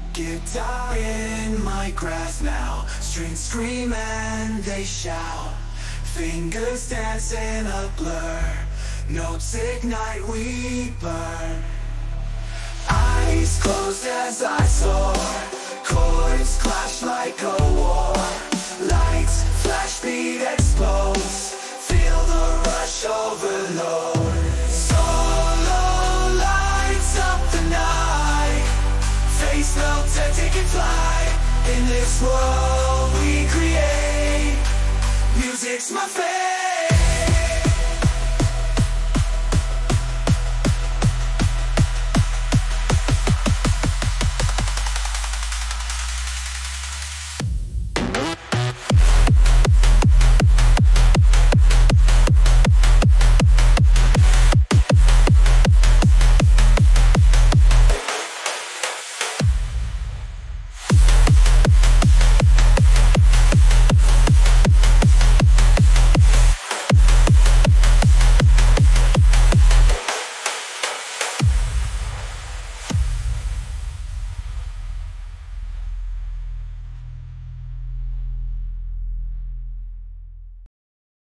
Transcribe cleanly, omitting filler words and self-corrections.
Guitar in my grasp now, strings scream and they shout, fingers dance in a blur, notes ignite, we burn. Eyes closed as I soar, chords clash like a war, lights flash, beat explodes, feel the rush overload. Solo lights up the night, face melted, taking flight. In this world we create, music's my favorite.